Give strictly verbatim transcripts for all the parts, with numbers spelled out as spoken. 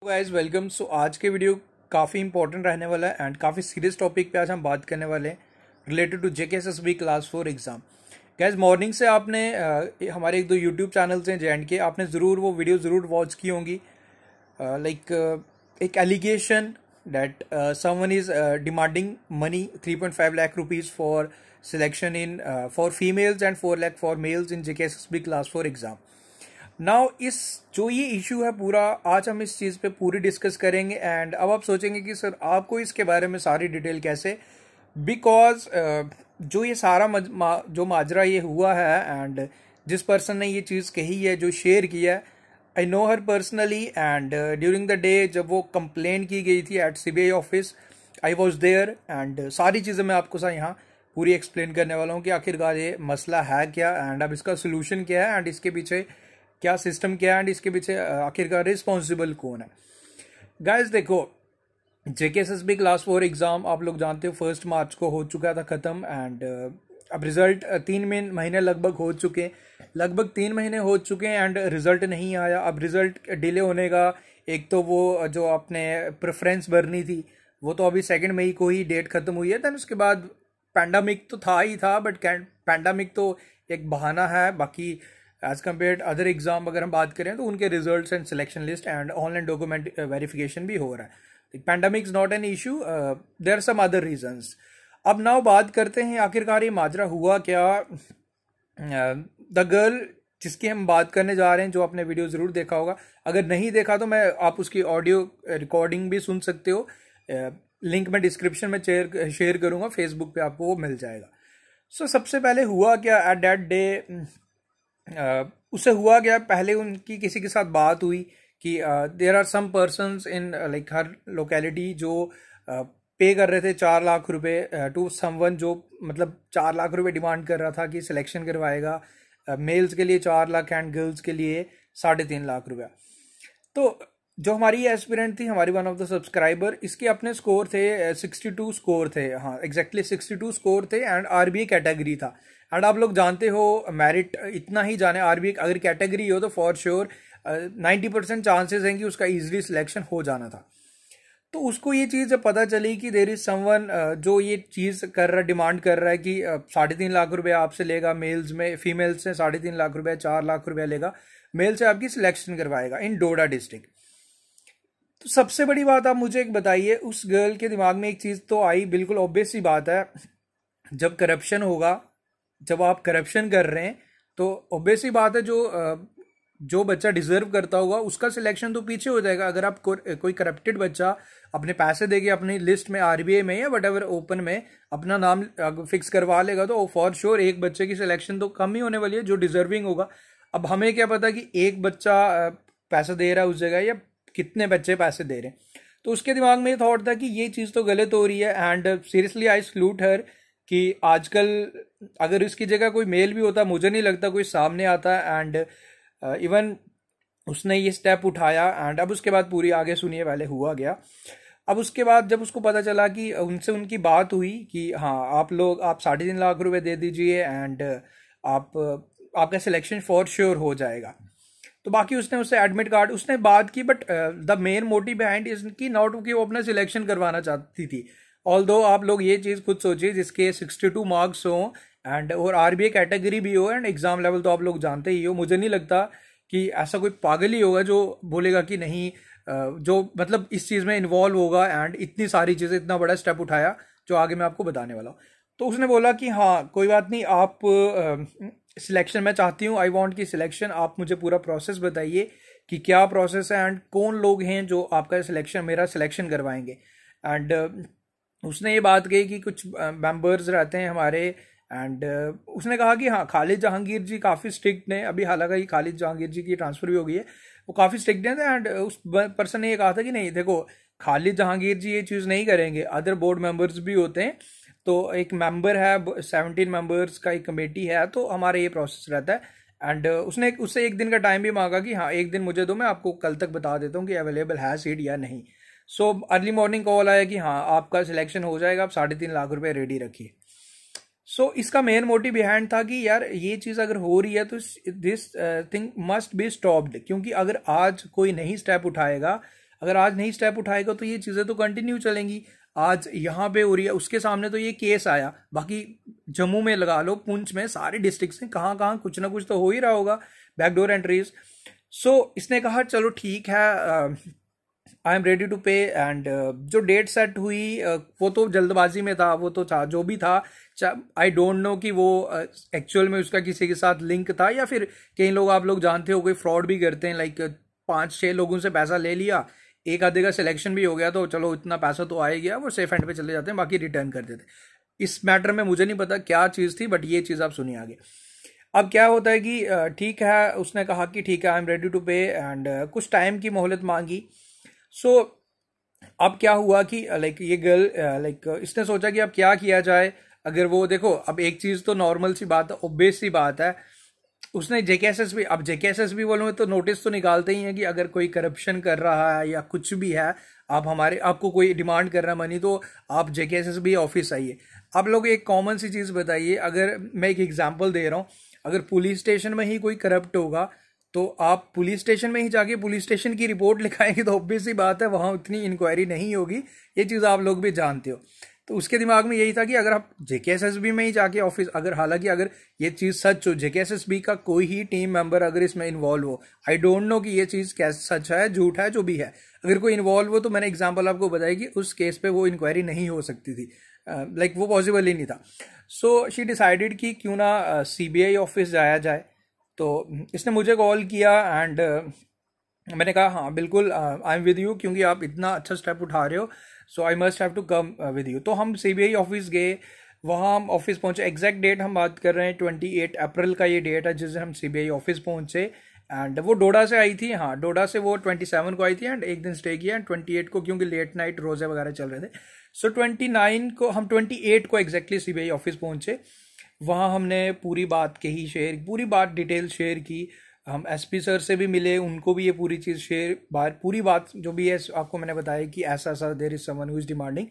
Guys welcome. सो आज के video काफ़ी इंपॉर्टेंट रहने वाला है एंड काफ़ी सीरियस टॉपिक पे आज हम बात करने वाले हैं related to JKSSB class four exam. Guys morning से आपने uh, हमारे एक दो यूट्यूब चैनल्स हैं जे एंड के, आपने ज़रूर वो वीडियो ज़रूर वॉच की होंगी। लाइक uh, uh, एक allegation that someone is demanding money three point five lakh rupees for selection in for females and four lakh for males in JKSSB class four exam. Now इस जो ये इशू है पूरा, आज हम इस चीज़ पे पूरी डिस्कस करेंगे। एंड अब आप सोचेंगे कि सर आपको इसके बारे में सारी डिटेल कैसे, बिकॉज uh, जो ये सारा मज, मा, जो माजरा ये हुआ है एंड जिस पर्सन ने ये चीज़ कही है, जो शेयर किया है, I know her personally. And during the day जब वो कंप्लेन की गई थी at CBI office, I was there and सारी चीज़ें मैं आपको सा यहाँ पूरी एक्सप्लेन करने वाला हूँ कि आखिरकार ये मसला है क्या एंड अब इसका सोल्यूशन क्या है एंड इसके पीछे क्या सिस्टम क्या है एंड इसके पीछे आखिरकार रिस्पॉन्सिबल कौन है। गाइस देखो, जेकेएसएसबी क्लास फोर एग्ज़ाम आप लोग जानते हो फर्स्ट मार्च को हो चुका था ख़त्म एंड अब रिज़ल्ट तीन महीने लगभग हो चुके लगभग तीन महीने हो चुके हैं एंड रिज़ल्ट नहीं आया। अब रिज़ल्ट डिले होने का एक तो वो जो आपने प्रेफरेंस भरनी थी वो तो अभी सेकेंड मई को ही डेट ख़त्म हुई है। दैन उसके बाद पैंडामिक तो था ही था, बट पैंडामिक तो एक बहाना है। बाकी एज कम्पेयर अदर एग्जाम अगर हम बात करें तो उनके results and selection list and online document verification भी हो रहा है। Pandemic is not an issue, there are some other reasons. अब नाउ बात करते हैं आखिरकार ये माजरा हुआ क्या। द गर्ल जिसकी हम बात करने जा रहे हैं, जो आपने वीडियो ज़रूर देखा होगा, अगर नहीं देखा तो मैं आप उसकी ऑडियो रिकॉर्डिंग भी सुन सकते हो। लिंक uh, मैं डिस्क्रिप्शन में शेयर शेयर करूँगा, फेसबुक पे आपको वो मिल जाएगा। सो so, सबसे पहले हुआ क्या एट दैट डे, Uh, उससे हुआ गया, पहले उनकी किसी के साथ बात हुई कि there are some persons in like her locality जो पे uh, कर रहे थे चार लाख रुपए टू समवन, जो मतलब चार लाख रुपए डिमांड कर रहा था कि सिलेक्शन करवाएगा मेल्स uh, के लिए चार लाख एंड गर्ल्स के लिए साढ़े तीन लाख रुपया। तो जो हमारी एस्पिरेंट थी, हमारी वन ऑफ द सब्सक्राइबर, इसके अपने स्कोर थे सिक्सटी टू स्कोर थे, हाँ एग्जैक्टली सिक्सटी टू स्कोर थे एंड आरबीए कैटेगरी था। एंड आप लोग जानते हो मेरिट इतना ही जाने, आरबीए अगर कैटेगरी हो तो for sure ninety percent chances हैं कि उसका इजीली सिलेक्शन हो जाना था। तो उसको ये चीज़ जब पता चली कि देर इज समवन जो ये चीज़ कर रहा डिमांड कर रहा है कि साढ़े तीन लाख रुपए आपसे लेगा मेल्स में, फीमेल्स से साढ़े तीन लाख रुपए चार लाख रुपया लेगा, मेल से आपकी सिलेक्शन करवाएगा इन डोडा डिस्ट्रिक्ट। तो सबसे बड़ी बात आप मुझे एक बताइए, उस गर्ल के दिमाग में एक चीज़ तो आई, बिल्कुल ऑब्वियस सी बात है, जब करप्शन होगा, जब आप करप्शन कर रहे हैं तो ऑब्वियस ही बात है जो जो बच्चा डिजर्व करता होगा उसका सिलेक्शन तो पीछे हो जाएगा। अगर आप को, कोई करप्टेड बच्चा अपने पैसे देके अपनी लिस्ट में आरबीए में या वट एवर ओपन में अपना नाम फिक्स करवा लेगा तो फॉर श्योर एक बच्चे की सिलेक्शन तो कम ही होने वाली है जो डिजर्विंग होगा। अब हमें क्या पता कि एक बच्चा पैसा दे रहा है उस जगह या कितने बच्चे पैसे दे रहे हैं। तो उसके दिमाग में ये थॉट था कि ये चीज़ तो गलत हो रही है and seriously I salute her कि आजकल अगर इसकी जगह कोई मेल भी होता, मुझे नहीं लगता कोई सामने आता एंड इवन uh, उसने ये स्टेप उठाया। एंड अब उसके बाद पूरी आगे सुनिए, पहले हुआ गया। अब उसके बाद जब उसको पता चला कि उनसे उनकी बात हुई कि हाँ आप लोग आप साढ़े तीन लाख रुपए दे दीजिए एंड आप आपका सिलेक्शन फॉर श्योर हो जाएगा। तो बाकी उसने उससे एडमिट कार्ड उसने बात की, but the main motive behind is की नॉट कि वो अपना सिलेक्शन करवाना चाहती थी। ऑल दो आप लोग ये चीज़ खुद सोचिए, जिसके सिक्सटी टू मार्क्स हो एंड और आरबीए कैटेगरी भी हो एंड एग्जाम लेवल तो आप लोग जानते ही हो, मुझे नहीं लगता कि ऐसा कोई पागल ही होगा जो बोलेगा कि नहीं, जो मतलब इस चीज़ में इन्वॉल्व होगा एंड इतनी सारी चीज़ें, इतना बड़ा स्टेप उठाया जो आगे मैं आपको बताने वाला हूँ। तो उसने बोला कि हाँ कोई बात नहीं, आप सिलेक्शन मैं चाहती हूँ, आई वॉन्ट की सिलेक्शन, आप मुझे पूरा प्रोसेस बताइए कि क्या प्रोसेस है एंड कौन लोग हैं जो आपका सिलेक्शन मेरा सिलेक्शन करवाएंगे। एंड उसने ये बात कही कि कुछ मेंबर्स रहते हैं हमारे एंड उसने कहा कि हाँ खालिद जहांगीर जी काफ़ी स्ट्रिक्ट ने, अभी हालांकि खालिद जहांगीर जी की ट्रांसफ़र भी हो गई है, वो काफ़ी स्ट्रिक्ट हैं एंड उस पर्सन ने ये कहा था कि नहीं देखो खालिद जहांगीर जी ये चीज़ नहीं करेंगे, अदर बोर्ड मेंबर्स भी होते हैं, तो एक मेंबर है, सेवनटीन मेंबर्स का एक कमेटी है, तो हमारा ये प्रोसेस रहता है। एंड उसने उससे एक दिन का टाइम भी मांगा कि हाँ एक दिन मुझे दो, मैं आपको कल तक बता देता हूँ कि अवेलेबल है सीट या नहीं। सो अर्ली मॉर्निंग कॉल आया कि हाँ आपका सिलेक्शन हो जाएगा, आप साढ़े तीन लाख रुपए रेडी रखिए। सो so, इसका मेन मोटिव बिहाइंड था कि यार ये चीज़ अगर हो रही है तो this thing must be stopped, क्योंकि अगर आज कोई नहीं स्टेप उठाएगा, अगर आज नहीं स्टेप उठाएगा तो ये चीज़ें तो कंटिन्यू चलेंगी। आज यहाँ पे हो रही है, उसके सामने तो ये केस आया, बाकी जम्मू में लगा लो, पुंछ में, सारे डिस्ट्रिक्ट्स में कहाँ कहाँ कुछ ना कुछ तो हो ही रहा होगा बैकडोर एंट्रीज। सो इसने कहा चलो ठीक है, I am ready to pay. And जो डेट सेट हुई uh, वो तो जल्दबाजी में था, वो तो था जो भी था। आई डोंट नो कि वो एक्चुअल uh, में उसका किसी के साथ लिंक था, या फिर कई लोग, आप लोग जानते हो, कोई फ्रॉड भी करते हैं, लाइक पाँच छः लोगों से पैसा ले लिया, एक आधे का सिलेक्शन भी हो गया तो चलो इतना पैसा तो आ ही गया, वो सेफ हैंड पे चले जाते हैं, बाकी रिटर्न कर देते। इस मैटर में मुझे नहीं पता क्या चीज़ थी, बट ये चीज़ आप सुनिए आगे। अब क्या होता है कि ठीक है, उसने कहा कि ठीक है I am ready to pay, and कुछ टाइम की मोहलत मांगी। सो so, अब क्या हुआ कि लाइक ये गर्ल, लाइक इसने सोचा कि अब क्या किया जाए। अगर वो देखो, अब एक चीज़ तो नॉर्मल सी बात है, ऑब्वियस सी बात है, उसने जेकेएसएसबी, अब जेकेएसएसबी वालों में तो नोटिस तो निकालते ही हैं कि अगर कोई करप्शन कर रहा है या कुछ भी है, आप हमारे, आपको कोई डिमांड कर रहा है मनी, तो आप जेकेएसएसबी ऑफिस आइए। आप लोग एक कॉमन सी चीज़ बताइए, अगर मैं एक एग्जांपल दे रहा हूँ, अगर पुलिस स्टेशन में ही कोई करप्ट होगा तो आप पुलिस स्टेशन में ही जाके पुलिस स्टेशन की रिपोर्ट लिखाएंगे, तो ऑब्वियस सी बात है वहाँ उतनी इंक्वायरी नहीं होगी। ये चीज़ आप लोग भी जानते हो। तो उसके दिमाग में यही था कि अगर आप जेकेएसएसबी में ही जाके ऑफिस, अगर हालांकि अगर ये चीज़ सच हो, जेकेएसएसबी का कोई ही टीम मेंबर अगर इसमें इन्वॉल्व हो, आई डोंट नो कि ये चीज़ कैसे सच है झूठ है, जो भी है, अगर कोई इन्वॉल्व हो तो मैंने एग्जांपल आपको बताया कि उस केस पे वो इंक्वायरी नहीं हो सकती थी, लाइक uh, like, वो पॉसिबल ही नहीं था। सो शी डिसाइडेड कि क्यों ना सीबीआई ऑफिस जाया जाए। तो इसने मुझे कॉल किया एंड uh, मैंने कहा हाँ बिल्कुल, आई एम विद यू, क्योंकि आप इतना अच्छा स्टेप उठा रहे हो, so I must have to come with you. तो हम सीबीआई ऑफिस गए, वहाँ हम ऑफिस पहुँचे। एग्जैक्ट डेट हम बात कर रहे हैं अट्ठाईस अप्रैल का ये डेट है जिस दिन हम सीबीआई ऑफिस पहुँचे। एंड वो डोडा से आई थी, हाँ डोडा से वो सत्ताईस को आई थी, एंड एक दिन स्टे किया, एंड अट्ठाईस को क्योंकि लेट नाइट रोजे वगैरह चल रहे थे, सो so उनतीस को, हम अट्ठाईस को एग्जैक्टली सीबीआई ऑफिस पहुँचे। वहाँ हमने पूरी बात कही, शेयर, पूरी बात डिटेल शेयर की। हम एसपी सर से भी मिले, उनको भी ये पूरी चीज़ शेयर, बात पूरी बात जो भी है आपको मैंने बताया कि ऐसा ऐसा there is someone who is demanding.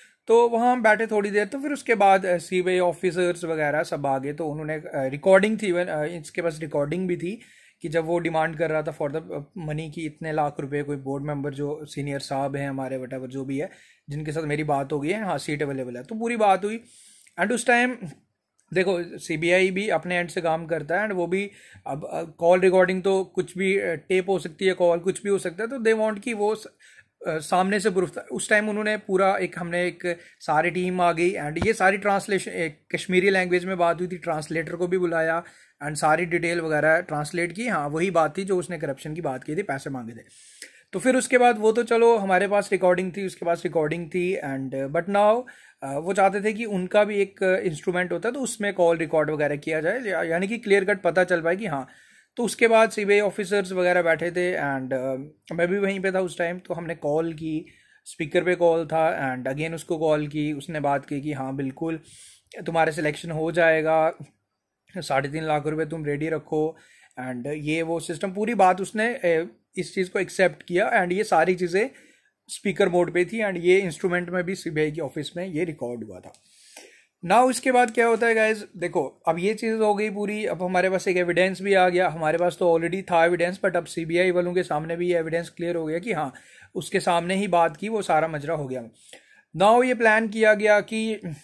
तो वहाँ हम बैठे थोड़ी देर, तो फिर उसके बाद सीबीआई ऑफिसर्स वगैरह सब आ गए। तो उन्होंने रिकॉर्डिंग थी, इसके पास रिकॉर्डिंग भी थी कि जब वो डिमांड कर रहा था फॉर द मनी की इतने लाख रुपए, कोई बोर्ड मेंबर जो सीनियर साहब हैं हमारे, वटेवर जो भी है, जिनके साथ मेरी बात हो गई है, हाँ सीट अवेलेबल है, तो पूरी बात हुई। एंड उस टाइम देखो सीबीआई भी अपने एंड से काम करता है, एंड वो भी, अब कॉल रिकॉर्डिंग तो कुछ भी, टेप हो सकती है, कॉल कुछ भी हो सकता है, तो दे वांट कि वो Uh, सामने से प्रूफ। उस टाइम उन्होंने पूरा एक, हमने एक सारी टीम आ गई, एंड ये सारी ट्रांसलेशन कश्मीरी लैंग्वेज में बात हुई थी, ट्रांसलेटर को भी बुलाया एंड सारी डिटेल वगैरह ट्रांसलेट की। हाँ वही बात थी जो उसने करप्शन की बात की थी, पैसे मांगे थे। तो फिर उसके बाद वो तो चलो हमारे पास रिकॉर्डिंग थी, उसके पास रिकॉर्डिंग थी, एंड बट नाउ वो चाहते थे कि उनका भी एक इंस्ट्रूमेंट होता है तो उसमें कॉल रिकॉर्ड वगैरह किया जाए, यानी कि क्लियर कट पता चल पाए कि हाँ। तो उसके बाद सीबीआई ऑफिसर्स वगैरह बैठे थे, एंड uh, मैं भी वहीं पे था उस टाइम। तो हमने कॉल की, स्पीकर पे कॉल था, एंड अगेन उसको कॉल की, उसने बात की कि हाँ बिल्कुल तुम्हारे सिलेक्शन हो जाएगा, साढ़े तीन लाख रुपए तुम रेडी रखो, एंड ये वो सिस्टम, पूरी बात उसने इस चीज़ को एक्सेप्ट किया, एंड ये सारी चीज़ें स्पीकर मोड पे थी, एंड ये इंस्ट्रूमेंट में भी सीबीआई की ऑफिस में ये रिकॉर्ड हुआ था। ना उसके बाद क्या होता है गाइज, देखो अब ये चीज़ हो गई पूरी, अब हमारे पास एक एविडेंस भी आ गया। हमारे पास तो ऑलरेडी था एविडेंस, बट अब सीबीआई वालों के सामने भी ये एविडेंस क्लियर हो गया कि हाँ उसके सामने ही बात की, वो सारा मजरा हो गया। नाउ ये प्लान किया गया कि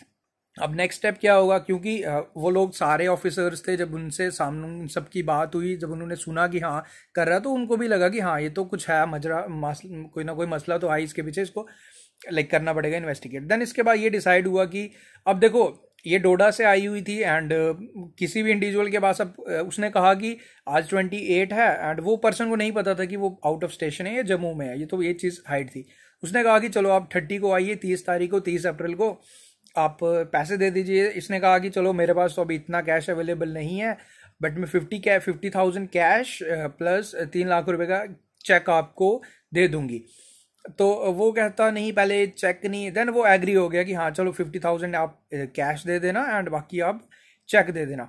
अब नेक्स्ट स्टेप क्या होगा, क्योंकि वो लोग सारे ऑफिसर्स थे, जब उनसे सामने सबकी बात हुई, जब उन्होंने सुना कि हाँ कर रहा, तो उनको भी लगा कि हाँ ये तो कुछ है मजरा, कोई ना कोई मसला तो है इसके पीछे, इसको लाइक करना पड़ेगा इन्वेस्टिगेट। देन इसके बाद ये डिसाइड हुआ कि अब देखो ये डोडा से आई हुई थी, एंड uh, किसी भी इंडिविजुअल के पास, अब uh, उसने कहा कि आज अट्ठाईस है, एंड वो पर्सन को नहीं पता था कि वो आउट ऑफ स्टेशन है या जम्मू में है, ये तो ये चीज़ हाइड थी। उसने कहा कि चलो आप तीस को आइए, तीस तारीख को, तीस अप्रैल को आप पैसे दे दीजिए। इसने कहा कि चलो मेरे पास तो अभी इतना कैश अवेलेबल नहीं है, बट मैं फिफ्टी कै फिफ्टी थाउजेंड कैश प्लस तीन लाख रुपए का चेक आपको दे दूंगी। तो वो कहता नहीं पहले चेक नहीं, देन वो एग्री हो गया कि हाँ चलो फिफ्टी थाउजेंड आप कैश दे देना, एंड बाकी आप चेक दे देना।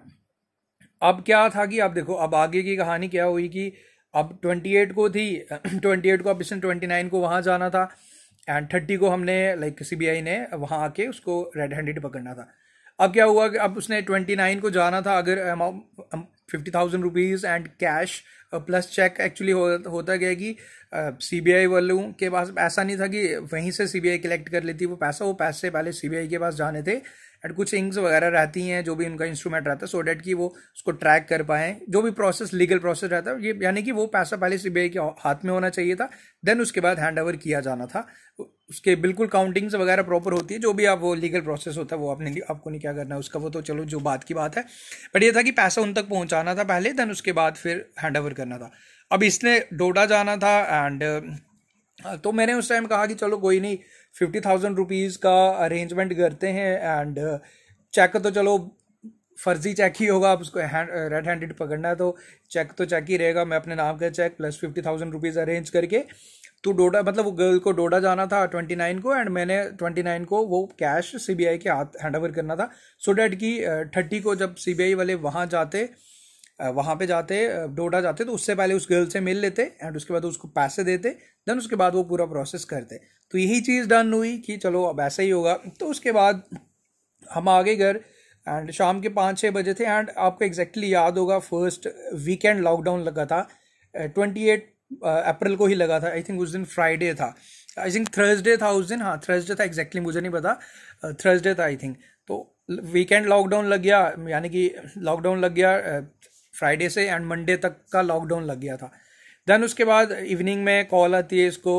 अब क्या था कि अब देखो अब आगे की कहानी क्या हुई कि अब अट्ठाईस को थी, अट्ठाईस को अब इसने उनतीस को वहाँ जाना था, एंड तीस को हमने लाइक सीबीआई ने वहाँ आके उसको रेड हैंडेड पकड़ना था। अब क्या हुआ कि अब उसने उनतीस को जाना था, अगर fifty thousand rupees and cash plus cheque. Actually हो, होता क्या है कि सीबीआई वालों के पास ऐसा नहीं था कि वहीं से सीबीआई कलेक्ट कर लेती वो पैसा, वो पैसे पहले सीबीआई के पास जाने थे एंड कुछ इंक्स वगैरह रहती हैं जो भी उनका इंस्ट्रूमेंट रहता है, सो डैट कि वो उसको ट्रैक कर पाएँ, जो भी प्रोसेस लीगल प्रोसेस रहता है ये, यानी कि वो पैसा पहले सीबीआई के हाथ में होना चाहिए था, देन उसके बाद हैंड ओवर किया जाना था। उसके बिल्कुल काउंटिंग्स वगैरह प्रॉपर होती है, जो भी आप वो लीगल प्रोसेस होता है वो आपने आपको नहीं क्या करना है उसका, वो तो चलो जो बात की बात है। बट ये था कि पैसा उन तक पहुंचाना था पहले, देन उसके बाद फिर हैंड ओवर करना था। अब इसने डोडा जाना था एंड तो मैंने उस टाइम कहा कि चलो कोई नहीं, फिफ्टी थाउजेंड रुपीज़ का अरेंजमेंट करते हैं एंड चेक तो चलो फर्जी चेक ही होगा, आप उसको हैंड रेड हैंडेड पकड़ना है तो चेक तो चेक ही रहेगा। मैं अपने नाम का cheque plus fifty thousand rupees arrange करके तो डोडा, मतलब वो गर्ल को डोडा जाना था ट्वेंटी नाइन को एंड मैंने ट्वेंटी नाइन को वो कैश सीबीआई के हाथ हैंड ओवर करना था, सो डैट कि थर्टी को जब सीबीआई वाले वहाँ जाते वहाँ पे जाते डोडा जाते तो उससे पहले उस गर्ल से मिल लेते एंड उसके बाद उसको पैसे देते, देन उसके बाद वो पूरा प्रोसेस करते। तो यही चीज़ डन हुई कि चलो अब ऐसा ही होगा। तो उसके बाद हम आ गए घर एंड शाम के पाँच छः बजे थे एंड आपको एग्जैक्टली याद होगा फर्स्ट वीकेंड लॉकडाउन लगा था, ट्वेंटी एट अप्रैल को ही लगा था। आई थिंक उस दिन फ्राइडे था, आई थिंक थर्सडे था उस दिन, हाँ थर्सडे था एग्जैक्टली, मुझे नहीं पता, थर्सडे था आई थिंक। तो वीकेंड लॉकडाउन लग गया, यानी कि लॉकडाउन लग गया फ्राइडे से एंड मंडे तक का लॉकडाउन लग गया था। देन उसके बाद इवनिंग में कॉल आती है इसको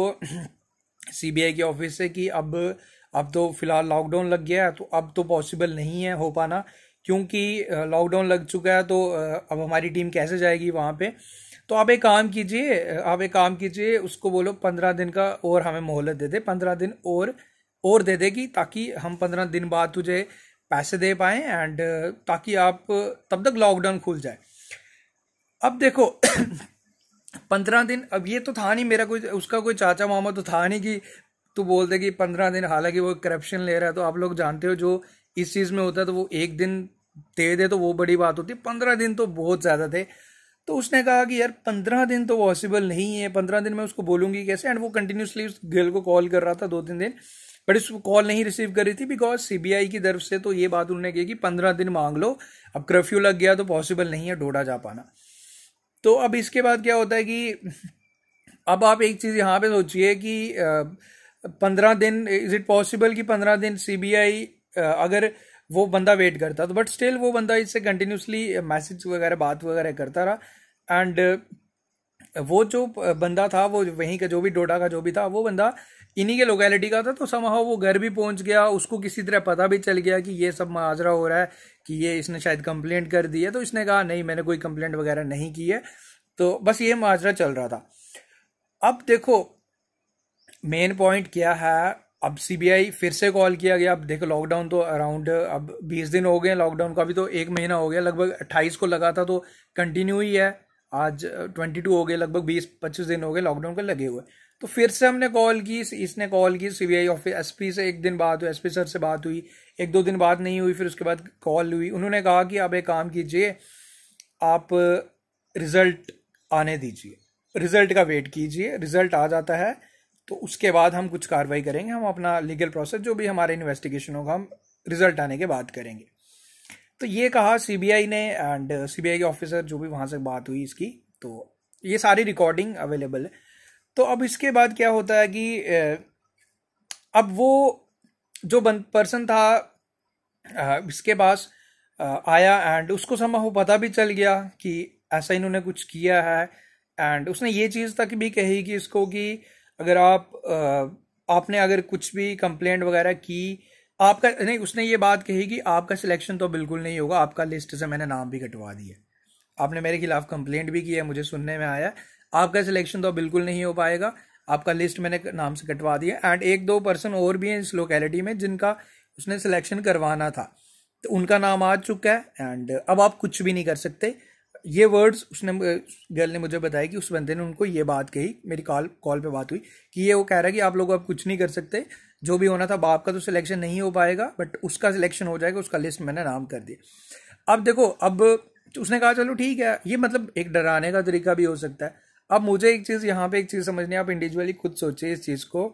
सीबीआई के ऑफिस से कि अब अब तो फिलहाल लॉकडाउन लग गया है, तो अब तो पॉसिबल नहीं है हो पाना, क्योंकि लॉकडाउन लग चुका है, तो अब हमारी टीम कैसे जाएगी वहाँ पे। तो आप एक काम कीजिए आप एक काम कीजिए उसको बोलो पंद्रह दिन का और हमें मोहलत दे दे, पंद्रह दिन और और दे देगी, ताकि हम पंद्रह दिन बाद तुझे पैसे दे पाएँ एंड ताकि आप तब तक लॉकडाउन खुल जाए। अब देखो पंद्रह दिन, अब ये तो था नहीं मेरा कोई, उसका कोई चाचा मामा तो था नहीं कि तू बोल दे कि पंद्रह दिन, हालांकि वो करप्शन ले रहा है तो आप लोग जानते हो जो इस चीज़ में होता है, तो वो एक दिन दे दे तो वो बड़ी बात होती है, पंद्रह दिन तो बहुत ज़्यादा थे। तो उसने कहा कि यार पंद्रह दिन तो पॉसिबल नहीं है, पंद्रह दिन में उसको बोलूँगी कैसे, एंड वो कंटिन्यूसली उस गर्ल को कॉल कर रहा था दो तीन दिन, बट उसको कॉल नहीं रिसीव कर रही थी, बिकॉज सीबीआई की तरफ से तो ये बात उन्होंने की कि पंद्रह दिन मांग लो, अब कर्फ्यू लग गया तो पॉसिबल नहीं है डोडा जा पाना। तो अब इसके बाद क्या होता है कि अब आप एक चीज़ यहाँ पे सोचिए कि पंद्रह दिन, इज इट पॉसिबल कि पंद्रह दिन सीबीआई अगर वो बंदा वेट करता तो, बट स्टिल वो बंदा इससे कंटिन्यूसली मैसेज वगैरह बात वगैरह करता रहा एंड वो जो बंदा था वो वहीं का, जो भी डोडा का जो भी था, वो बंदा इन्हीं के लोकेलिटी का था, तो समहाउ वो घर भी पहुंच गया, उसको किसी तरह पता भी चल गया कि ये सब माजरा हो रहा है, कि ये इसने शायद कंप्लेंट कर दी है। तो इसने कहा नहीं मैंने कोई कंप्लेंट वगैरह नहीं की है, तो बस ये माजरा चल रहा था। अब देखो मेन पॉइंट क्या है, अब सीबीआई फिर से कॉल किया गया। अब देखो लॉकडाउन तो अराउंड अब बीस दिन हो गए लॉकडाउन का, अभी तो एक महीना हो गया, लगभग अट्ठाईस को लगा था तो कंटिन्यू ही है, आज बाईस हो गए, लगभग बीस पच्चीस दिन हो गए लॉकडाउन के लगे हुए। तो फिर से हमने कॉल की, इसने कॉल की सीबीआई ऑफिस, एसपी से एक दिन बात हुई, एसपी सर से बात हुई, एक दो दिन बाद नहीं हुई, फिर उसके बाद कॉल हुई। उन्होंने कहा कि आप एक काम कीजिए, आप रिजल्ट आने दीजिए, रिजल्ट का वेट कीजिए, रिजल्ट आ जाता है तो उसके बाद हम कुछ कार्रवाई करेंगे, हम अपना लीगल प्रोसेस जो भी हमारे इन्वेस्टिगेशन होगा हम रिजल्ट आने के बाद करेंगे। तो ये कहा सीबीआई ने एंड सीबीआई के ऑफिसर जो भी वहाँ से बात हुई इसकी, तो ये सारी रिकॉर्डिंग अवेलेबल है। तो अब इसके बाद क्या होता है कि अब वो जो पर्सन था इसके पास आया एंड उसको समझो पता भी चल गया कि ऐसा इन्होंने कुछ किया है, एंड उसने ये चीज़ तक भी कही कि इसको कि अगर आप आपने अगर कुछ भी कंप्लेंट वगैरह की, आपका नहीं, उसने ये बात कही कि आपका सिलेक्शन तो बिल्कुल नहीं होगा, आपका लिस्ट से मैंने नाम भी कटवा दिया, आपने मेरे खिलाफ कंप्लेंट भी की है, मुझे सुनने में आया, आपका सिलेक्शन तो बिल्कुल नहीं हो पाएगा, आपका लिस्ट मैंने नाम से कटवा दिया। एंड एक दो पर्सन और भी हैं इस लोकेलिटी में जिनका उसने सिलेक्शन करवाना था, तो उनका नाम आ चुका है एंड अब आप कुछ भी नहीं कर सकते। ये वर्ड्स उसने गर्ल ने मुझे बताया कि उस बंदे ने उनको ये बात कही, मेरी कॉल कॉल पे बात हुई कि ये वो कह रहा है कि आप लोग अब कुछ नहीं कर सकते, जो भी होना था बाप का तो सिलेक्शन नहीं हो पाएगा, बट उसका सिलेक्शन हो जाएगा, उसका लिस्ट मैंने नाम कर दिया। अब देखो, अब उसने कहा चलो ठीक है, ये मतलब एक डराने का तरीका भी हो सकता है। अब मुझे एक चीज़ यहाँ पे एक चीज़ समझनी है, आप इंडिविजुअली खुद सोचिए इस चीज़ को,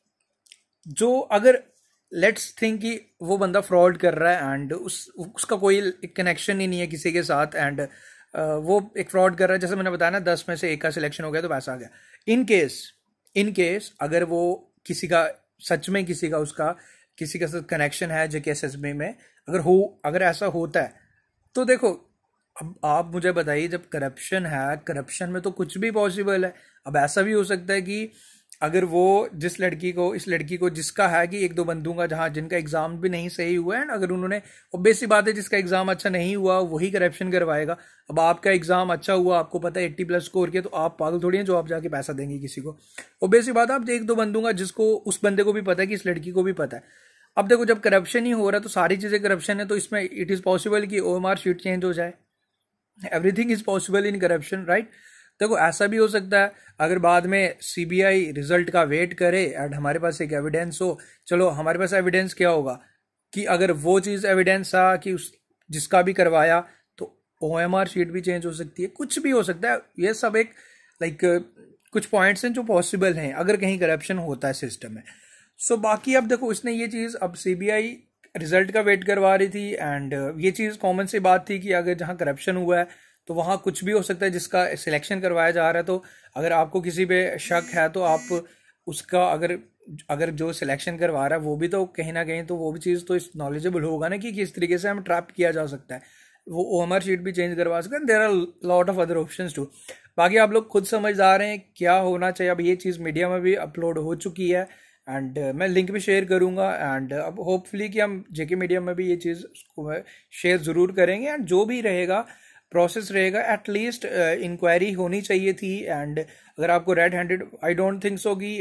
जो अगर लेट्स थिंक कि वो बंदा फ्रॉड कर रहा है एंड उस उसका कोई कनेक्शन ही नहीं है किसी के साथ, एंड वो एक फ्रॉड कर रहा है, जैसे मैंने बताया ना, दस में से एक का सिलेक्शन हो गया तो पैसा आ गया। इन केस इन केस अगर वो किसी का सच में किसी का उसका किसी के साथ कनेक्शन है जेकेएसएसबी में, अगर हो अगर ऐसा होता है तो देखो, अब आप मुझे बताइए, जब करप्शन है, करप्शन में तो कुछ भी पॉसिबल है। अब ऐसा भी हो सकता है कि अगर वो जिस लड़की को इस लड़की को जिसका है कि एक दो बंधुओं का जहाँ जिनका एग्जाम भी नहीं सही हुआ है, अगर उन्होंने, ऑब्वियस सी बात है जिसका एग्जाम अच्छा नहीं हुआ वही करप्शन करवाएगा। अब आपका एग्जाम अच्छा हुआ, आपको पता है एट्टी प्लस स्कोर किया, तो आप पागल थोड़ी हैं जो आप जाके पैसा देंगे किसी को। ऑब्वियस सी बात है, आप एक दो बंधुओं का जिसको उस बंदे को भी पता है कि इस लड़की को भी पता है। अब देखो, जब करप्शन ही हो रहा है तो सारी चीजें करप्शन है, तो इसमें इट इज पॉसिबल कि ओएमआर शीट चेंज हो जाए। Everything is possible in corruption, right. देखो ऐसा भी हो सकता है, अगर बाद में सीबीआई रिजल्ट का वेट करे एंड हमारे पास एक एविडेंस हो, चलो हमारे पास एविडेंस क्या होगा कि अगर वो चीज एविडेंस था कि उस जिसका भी करवाया, तो ओएमआर शीट भी चेंज हो सकती है, कुछ भी हो सकता है। ये सब एक लाइक कुछ पॉइंट्स हैं जो पॉसिबल हैं अगर कहीं करप्शन होता है सिस्टम में। सो so, बाकी अब देखो, इसने ये चीज, अब सीबीआई रिजल्ट का वेट करवा रही थी एंड ये चीज कॉमन सी बात थी कि अगर जहां करप्शन हुआ है तो वहां कुछ भी हो सकता है जिसका सिलेक्शन करवाया जा रहा है। तो अगर आपको किसी पे शक है तो आप उसका अगर अगर जो सिलेक्शन करवा रहा है वो भी तो कहीं ना कहीं तो वो भी चीज़ तो इस नॉलेजेबल होगा ना कि किस तरीके से हम ट्रैप किया जा सकता है। वो ओएमआर शीट भी चेंज करवा सकते हैं। There are lot of other options too. बाकी आप लोग खुद समझदार हैं क्या होना चाहिए। अब ये चीज़ मीडिया में भी अपलोड हो चुकी है एंड uh, मैं लिंक भी शेयर करूंगा एंड uh, अब होपफुली कि हम जेके मीडिया में भी ये चीज़ शेयर ज़रूर करेंगे एंड जो भी रहेगा प्रोसेस रहेगा, एटलीस्ट इंक्वायरी होनी चाहिए थी। एंड अगर आपको red handed, I don't think so कि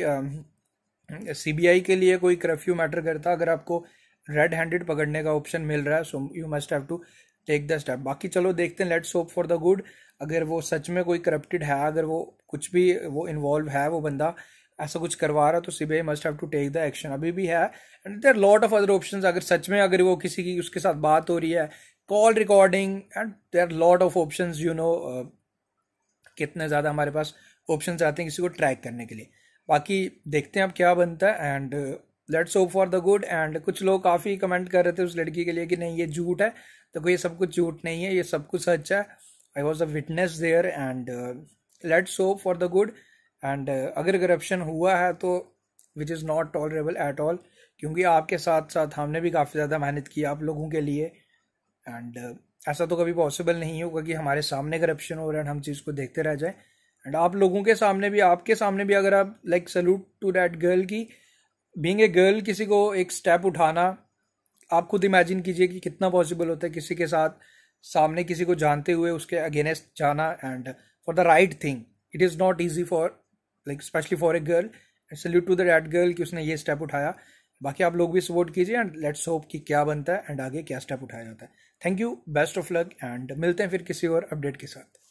सीबीआई uh, के लिए कोई कर्फ्यू मैटर करता। अगर आपको रेड हैंडेड पकड़ने का ऑप्शन मिल रहा है so you must have to take the step. बाकी चलो देखते हैं, let's hope for the good. अगर वो सच में कोई करप्टेड है, अगर वो कुछ भी वो इन्वॉल्व है, वो बंदा ऐसा कुछ करवा रहा, तो CBI must have to take the action. अभी भी है and there lot of other options. अगर सच में अगर वो किसी की उसके साथ बात हो रही है, call recording, and there lot of options, you know कितने ज़्यादा हमारे पास ऑप्शंस आते हैं किसी को ट्रैक करने के लिए। बाकी देखते हैं अब क्या बनता है and let's hope for the good. And कुछ लोग काफ़ी कमेंट कर रहे थे उस लड़की के लिए कि नहीं ये झूठ है, तो कोई ये सब कुछ झूठ नहीं है, ये सब कुछ सच है। I was a witness there and let's hope for the good. And अगर करप्शन हुआ है तो which is not tolerable at all, क्योंकि आपके साथ साथ हमने भी काफ़ी ज़्यादा मेहनत की आप लोगों के लिए। एंड uh, ऐसा तो कभी पॉसिबल नहीं होगा कि हमारे सामने करप्शन हो रहा है हम चीज़ को देखते रह जाए। एंड आप लोगों के सामने भी, आपके सामने भी, अगर आप like salute to that girl की बीइंग ए गर्ल, किसी को एक स्टेप उठाना, आप खुद इमेजिन कीजिए कि कितना पॉसिबल होता है किसी के साथ सामने किसी को जानते हुए उसके अगेंस्ट जाना and for the right thing. It is not easy for like specially for a girl. Salute to the that girl कि उसने ये स्टेप उठाया। बाकी आप लोग भी सपोर्ट कीजिए एंड लेट्स होप कि क्या बनता है एंड आगे क्या स्टेप उठाया जाता है। Thank you, best of luck and मिलते हैं फिर किसी और अपडेट के साथ।